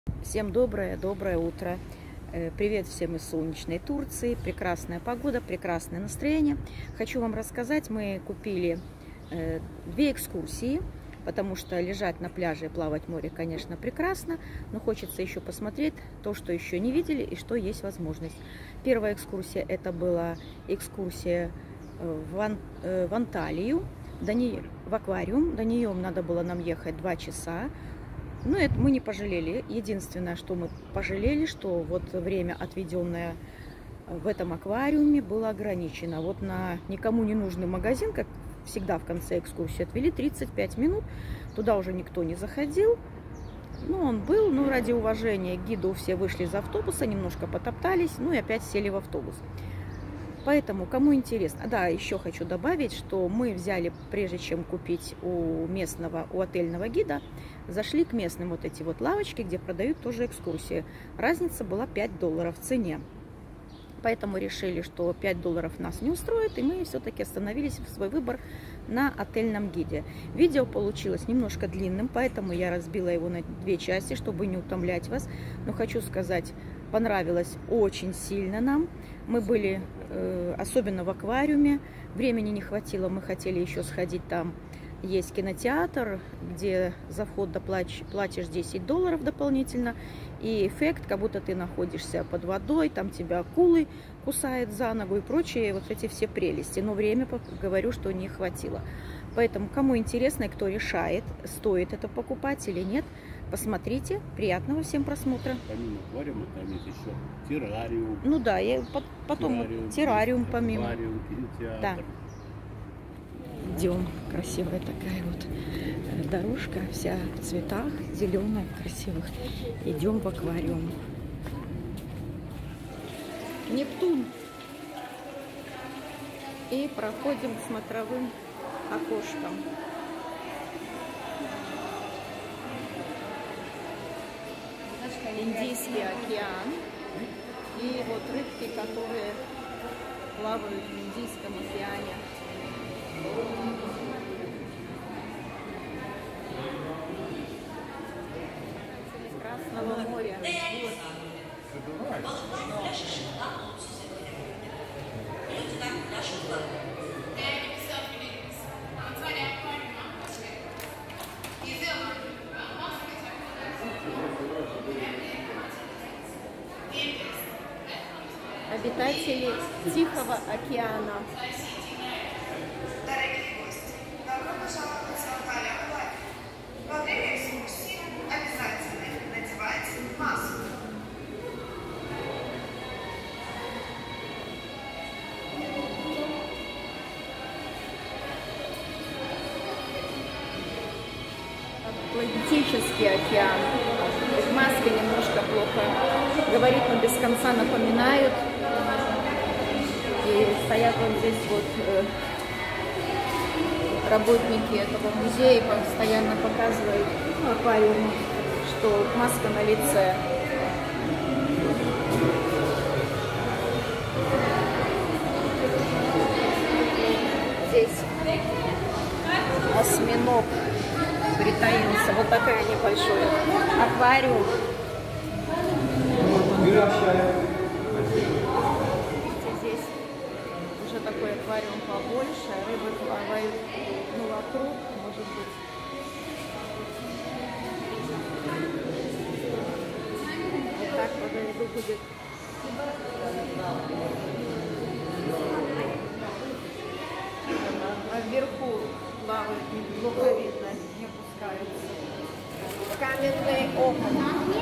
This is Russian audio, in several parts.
Всем доброе утро. Привет всем из солнечной Турции. Прекрасная погода, прекрасное настроение. Хочу вам рассказать, мы купили две экскурсии, потому что лежать на пляже и плавать в море, конечно, прекрасно, но хочется еще посмотреть то, что еще не видели и что есть возможность. Первая экскурсия — это была экскурсия в Анталию, в аквариум. До нее надо было нам ехать 2 часа. Но это мы не пожалели. Единственное, что мы пожалели, что вот время, отведенное в этом аквариуме, было ограничено. Вот на никому не нужный магазин, как всегда в конце экскурсии, отвели 35 минут. Туда уже никто не заходил. Ну, он был, но ради уважения к гиду все вышли из автобуса, немножко потоптались, ну и опять сели в автобус. Поэтому, кому интересно, да, еще хочу добавить, что мы взяли, прежде чем купить у отельного гида, зашли к местным вот эти вот лавочки, где продают тоже экскурсии. Разница была $5 в цене. Поэтому решили, что $5 нас не устроит, и мы все-таки остановились в свой выбор на отельном гиде. Видео получилось немножко длинным, поэтому я разбила его на 2 части, чтобы не утомлять вас. Но хочу сказать, понравилось очень сильно нам. Мы были, особенно в аквариуме, времени не хватило, мы хотели еще сходить там. Есть кинотеатр, где за вход платишь $10 дополнительно. И эффект, как будто ты находишься под водой, там тебя акулы кусают за ногу и прочие вот эти все прелести. Но время, говорю, что не хватило. Поэтому, кому интересно и кто решает, стоит это покупать или нет, посмотрите. Приятного всем просмотра. Помимо аквариума там есть еще террариум. Ну да, я потом террариум помимо. Аквариум, кинотеатр. Да. Идем, красивая такая вот дорожка, вся в цветах, зеленая, красивых. Идем в аквариум. Нептун. И проходим к смотровым окошкам. Индийский океан. И вот рыбки, которые плавают в Индийском океане. Красного моря. Обитатели Тихого океана. Во время экскурсии обязательно надевайте маску. Атлантический океан. Маска немножко плохо говорит, но без конца напоминают. И стоят вот здесь вот работники этого музея постоянно показывают аквариум, что маска на лице. Здесь осьминог притаился. Вот такой небольшой аквариум. Здесь уже такой аквариум побольше, рыбы плавают вокруг, может быть. Вот так по льду будет. А вверху плавают, неплохо видно, не опускаются. Каменный окон.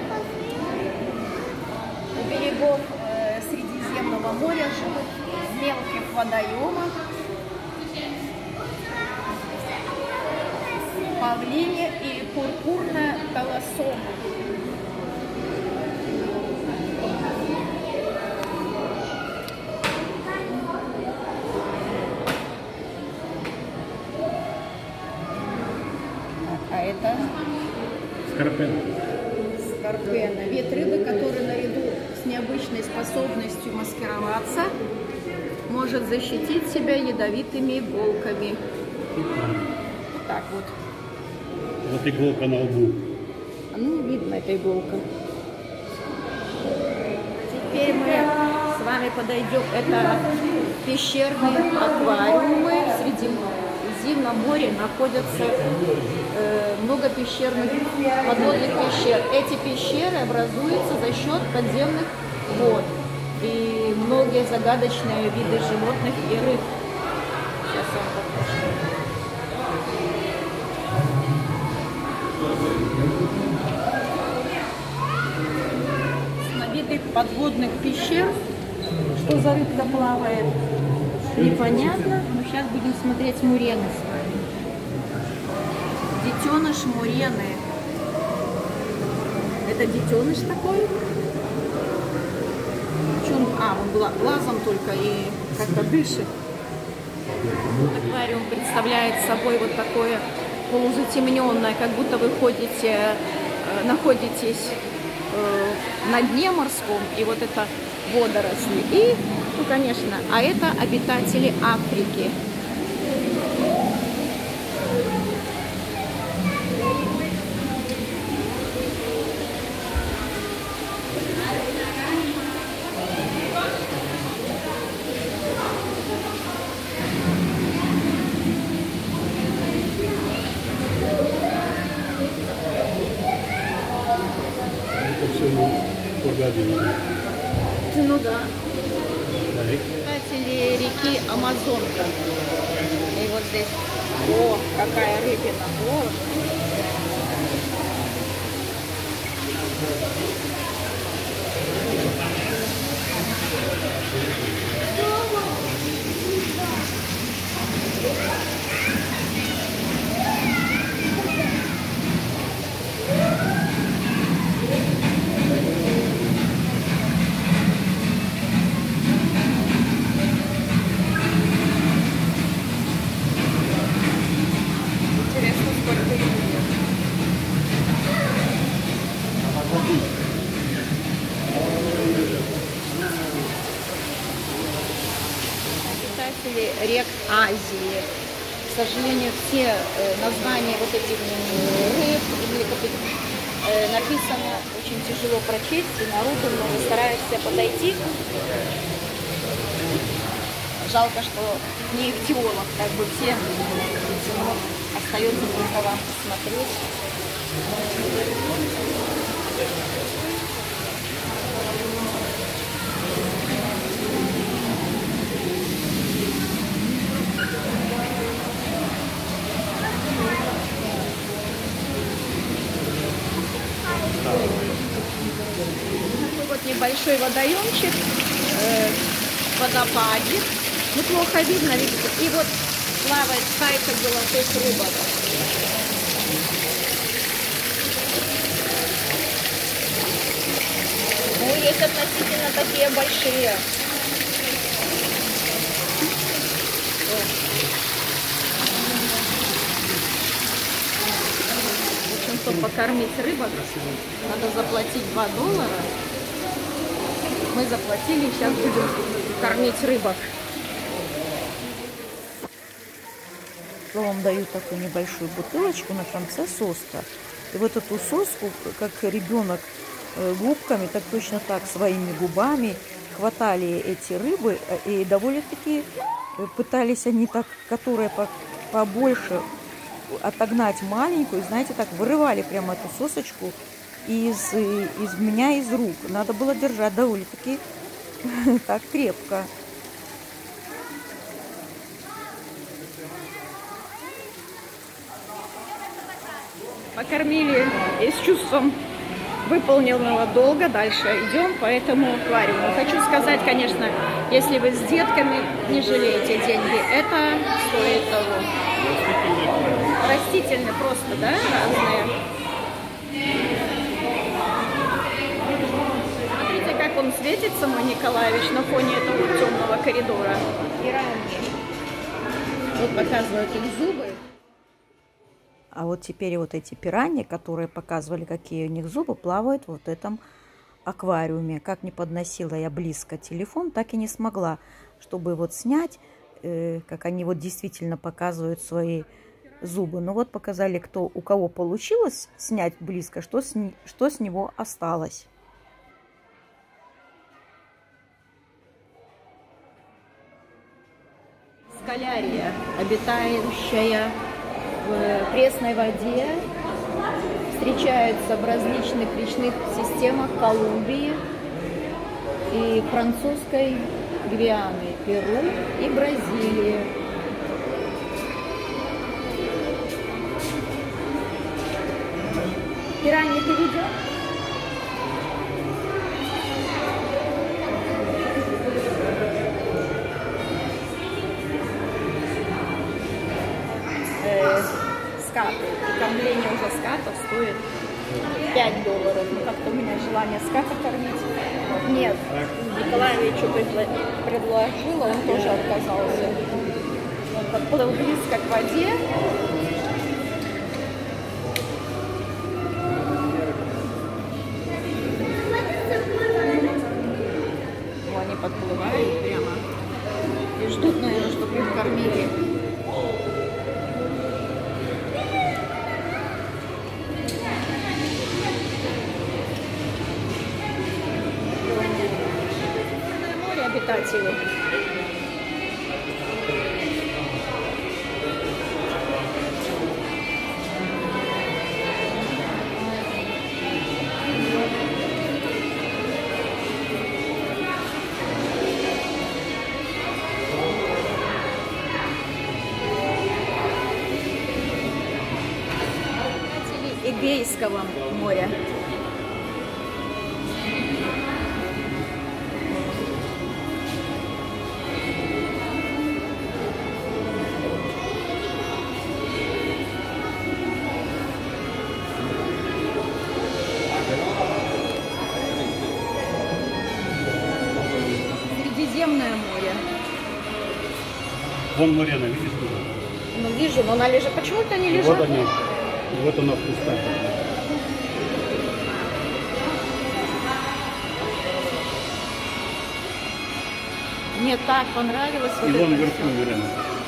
У берегов Средиземного моря живут в мелких водоемах павлине и пурпурная колосома. А это Скорпен. скорпена. Вид рыбы, который наряду с необычной способностью маскироваться может защитить себя ядовитыми иголками. Вот так вот. Вот иголка на лбу. Ну, видно, эта иголка. Теперь мы с вами подойдем. Это пещерные аквариумы. В Средиземном море находятся много пещерных подводных пещер. Эти пещеры образуются за счет подземных вод. И многие загадочные виды животных и рыб. Сейчас я вам покажу. На виды подводных пещер, что за рыбка плавает, непонятно. Но сейчас будем смотреть мурены с вами. Детеныш мурены. Это детеныш такой. Он глазом только и как-то дышит. Аквариум представляет собой вот такое полузатемненное, как будто вы находитесь на дне морском, и вот это водоросли. И, ну, конечно, а это обитатели Африки. Ну да. Обитатели реки Амазонка. И вот здесь, о, какая рыбина. О. Обитатели рек Азии. К сожалению, все названия вот этих рыб написано очень тяжело прочесть, и народу много стараешься подойти. Жалко, что не ихтиолог, как бы все, но остается только вам посмотреть. Вот небольшой водоемчик, водопадик. Ну, плохо видно, видите. И вот плавает стайка золотых рыбок. Ну, есть относительно такие большие. В общем, чтобы покормить рыбок, надо заплатить $2. Мы заплатили, сейчас будем кормить рыбок. Я вам даю такую небольшую бутылочку, на конце соска. И вот эту соску, как ребенок губками, так точно так своими губами хватали эти рыбы. И довольно-таки пытались они так, которые побольше, отогнать маленькую. Знаете, так вырывали прямо эту сосочку из меня, из рук. Надо было держать довольно-таки так крепко. Покормили и с чувством выполненного долга. Дальше идем по этому аквариуму. Хочу сказать, конечно, если вы с детками, не жалеете деньги, это стоит того. Растительные просто, да, разные. Смотрите, как он светится, мой Николаевич, на фоне этого темного коридора. И раньше. Вот показывают их зубы. А вот теперь вот эти пираньи, которые показывали, какие у них зубы, плавают вот в этом аквариуме. Как не подносила я близко телефон, так и не смогла, чтобы вот снять, как они вот действительно показывают свои зубы. Ну вот показали, у кого получилось снять близко, что с него осталось. обитающая в пресной воде, встречается в различных речных системах Колумбии и французской Гвианы, Перу и Бразилии. Пираньи ты видел? Скаты. И кормление уже скатов стоит $5. Ну, как-то у меня желание ската кормить. Нет, Николаевичу предложила, он тоже отказался. Он подплыл близко к воде. Они подплывают прямо и ждут, наверное, чтобы их кормили. Море обитателей. Эгейского моря. Средиземное море. Вон Марьяна, видишь? Ну вижу, но она лежит. Почему-то они лежат. Вот они. Вот она в кустах. Мне так понравилось. И вот вон это вверху, всё. Марьяна.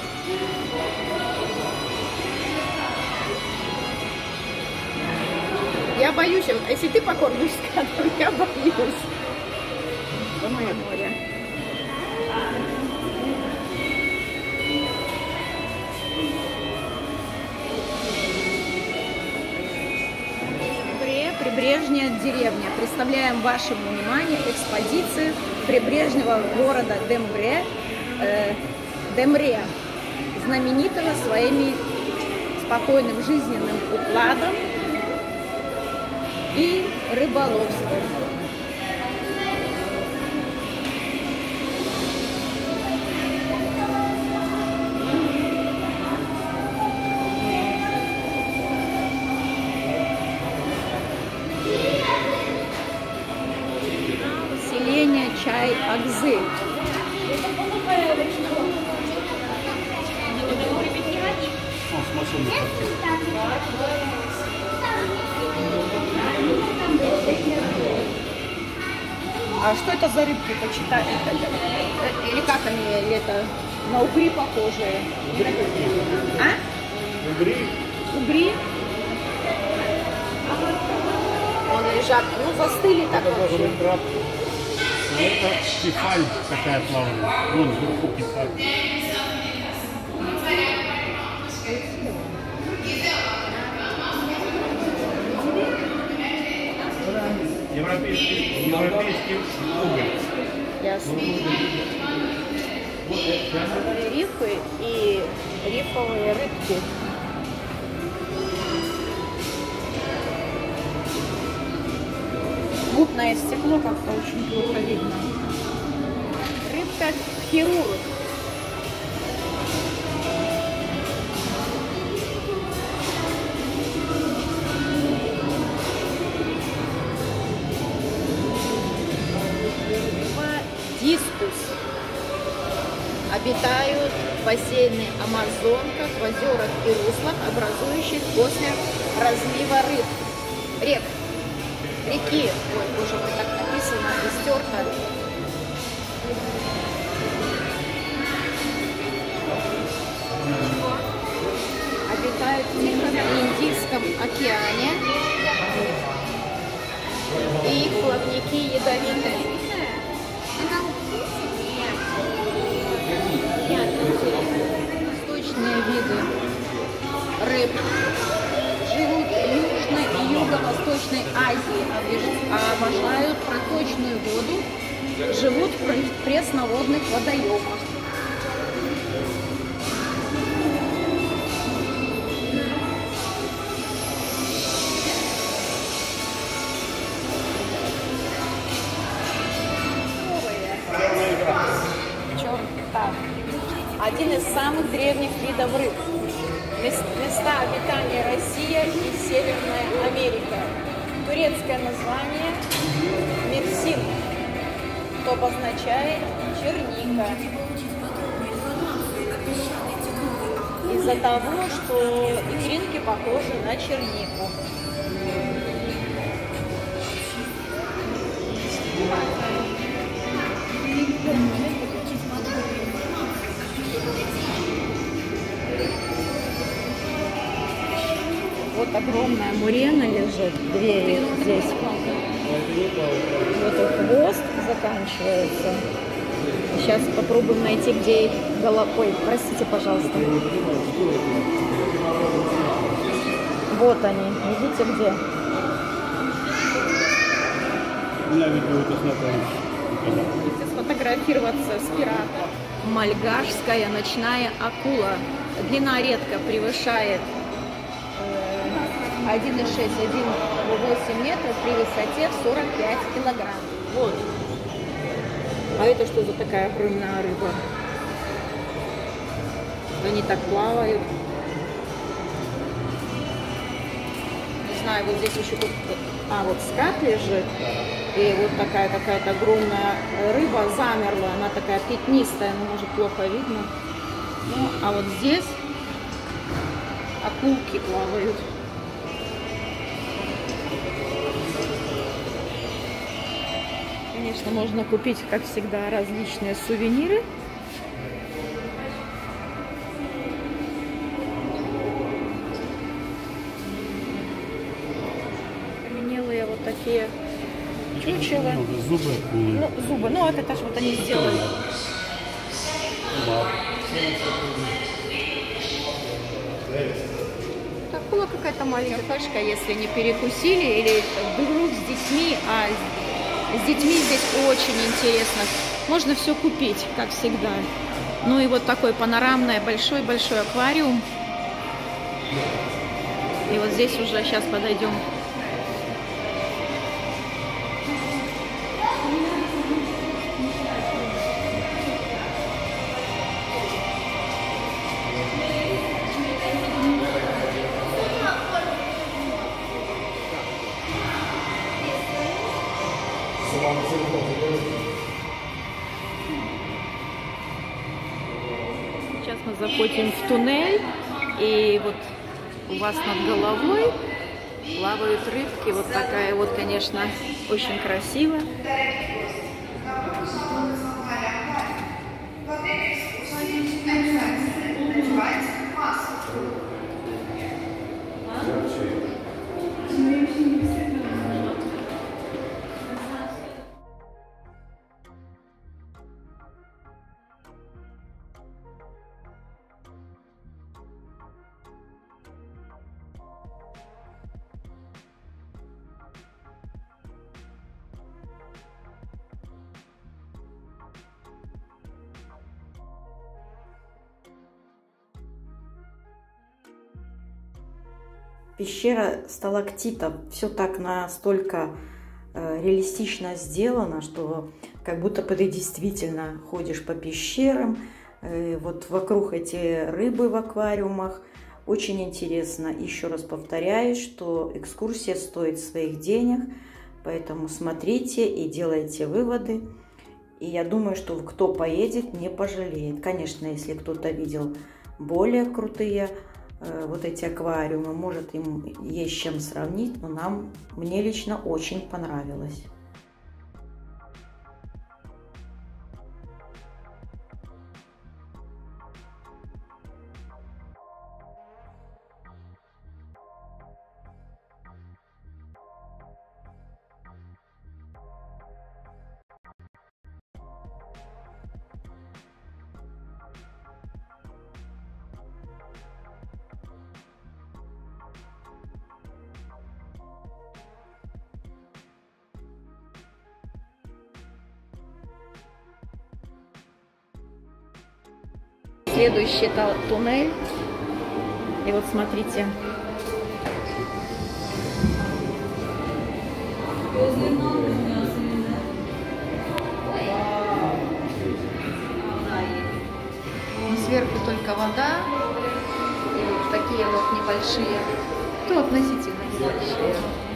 Я боюсь, если ты покормишь скатом, я боюсь. Мое море. Прибрежная деревня. Представляем вашему вниманию экспозицию прибрежного города Демре, знаменитого своими спокойным жизненным укладом и рыболовством. Селение Чай-Агзы. Он с машины. А что это за рыбки, почитай? Или как они, или это на угри похожие? А? Угри. Угри? Вон лежат, ну застыли так Это вообще. тоже краб. А это кефаль такая плавная. Вон вверху кефаль. Европейский уголь. Ясно. Рифы и рифовые рыбки. Мутное стекло как-то очень плохо видно. Рыбка хирург. Дискус. Обитают в бассейне Амазонка, в озерах и руслах, образующих после разлива рек. Реки. Ой, боже мой, так написано и стерто. Обитают в Индийском океане. И их плавники ядовитые. Восточные обожают проточную воду, живут в пресноводных водоемах. Так. Один из самых древних видов рыб. Места обитания Россия и Северная Америка. Турецкое название Мерсин, что обозначает черника. Из-за того, что икринки похожи на чернику. Вот огромная мурена лежит, две здесь. Вот и хвост заканчивается. Сейчас попробуем найти, где их голова. Ой, простите, пожалуйста. Вот они, видите где? Сфотографироваться с пиратом. Мальгашская ночная акула. Длина редко превышает 1,6-1,8 метров при высоте в 45 килограмм. Вот. А это что за такая огромная рыба? Они так плавают. Не знаю, вот здесь еще тут... А, вот скат лежит. И вот такая какая-то огромная рыба замерла. Она такая пятнистая, но может плохо видно. Ну, а вот здесь акулки плавают. Конечно, можно купить, как всегда, различные сувениры. Каменелые вот такие чучела. Зубы акулы. Ну, зубы. Ну, это тоже вот они сделали. Акула какая-то маленькая, кошка, если не перекусили или вдруг с детьми, с детьми здесь очень интересно. Можно все купить, как всегда. Ну и вот такой панорамный большой-большой аквариум. И вот здесь уже сейчас подойдем. Сейчас мы заходим в туннель, и вот у вас над головой плавают рыбки. Вот такая вот, конечно, очень красиво. Пещера сталактитов. Все так настолько реалистично сделано, что как будто бы ты действительно ходишь по пещерам. Вот вокруг эти рыбы в аквариумах. Очень интересно. Еще раз повторяю, что экскурсия стоит своих денег. Поэтому смотрите и делайте выводы. И я думаю, что кто поедет, не пожалеет. Конечно, если кто-то видел более крутые вот эти аквариумы, может, им есть чем сравнить, но мне лично очень понравилось. Следующий туннель. И вот смотрите. Сверху только вода. И вот такие вот небольшие, то относительно небольшие.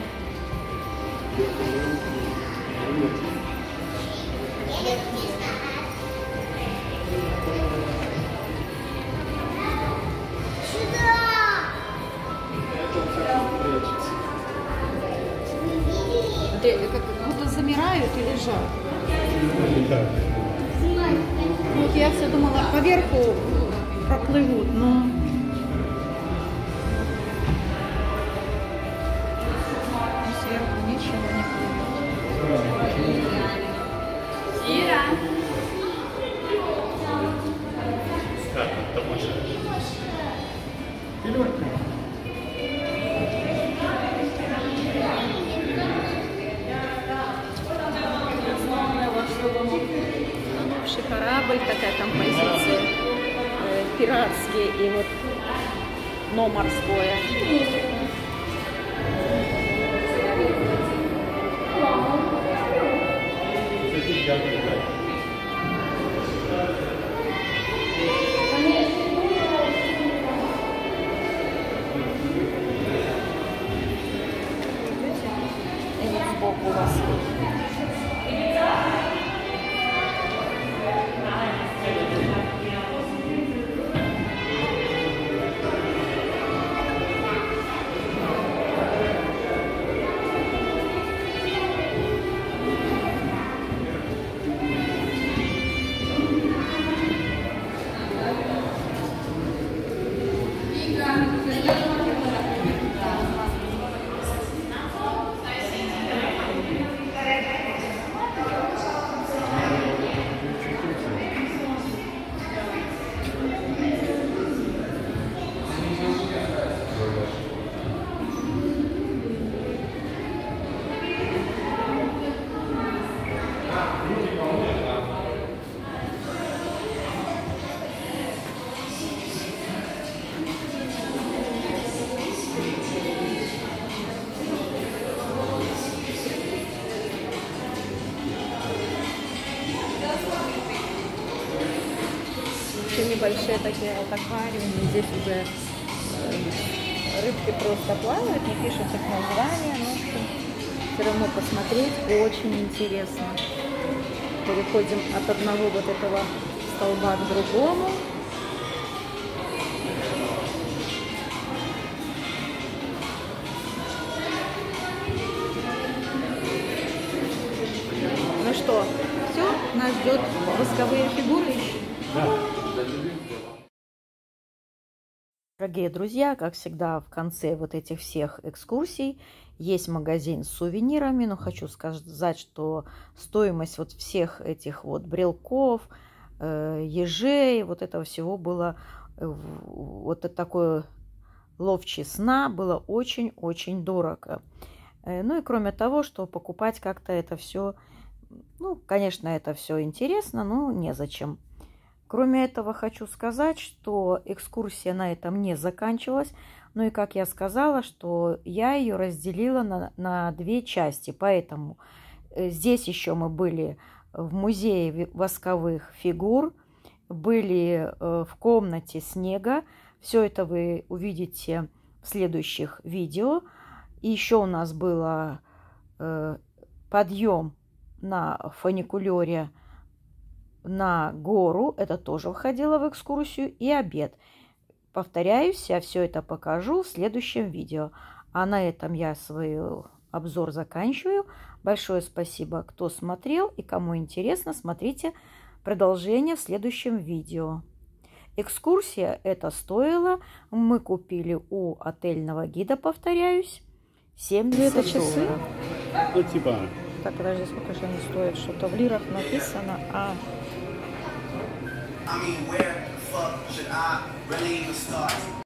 Как будто замирают и лежат. Вот я все думала, поверху проплывут, но сверху ничего не плывет. Корабль, такая композиция, пиратские и вот дно морское. И вот сбоку у вас небольшие такие вот аквариумы. Здесь уже рыбки просто плавают, не пишут их названия, но все равно посмотреть очень интересно. Переходим от одного вот этого столба к другому. Ну что, все, нас ждет восковые фигуры. Дорогие друзья, как всегда в конце вот этих всех экскурсий есть магазин с сувенирами, но хочу сказать, что стоимость вот всех этих вот брелков, ежей, вот этого всего было, вот это такое ловче сна было очень-очень дорого. Ну и кроме того, что покупать как-то это все, ну, конечно, это все интересно, но незачем. Кроме этого, хочу сказать, что экскурсия на этом не заканчивалась. Ну и, как я сказала, что я ее разделила на две части. Поэтому здесь еще мы были в музее восковых фигур, были в комнате снега. Все это вы увидите в следующих видео. И еще у нас был подъем на фуникулере на гору, это тоже входило в экскурсию, и обед. Повторяюсь, я все это покажу в следующем видео. А на этом я свой обзор заканчиваю. Большое спасибо, кто смотрел, и кому интересно, смотрите продолжение в следующем видео. Экскурсия это стоила, мы купили у отельного гида, повторяюсь, 70 долларов. Часы? Ну, типа. Так, подожди, сколько же они стоят? Что-то в лирах написано, I mean, where the fuck should I really even start?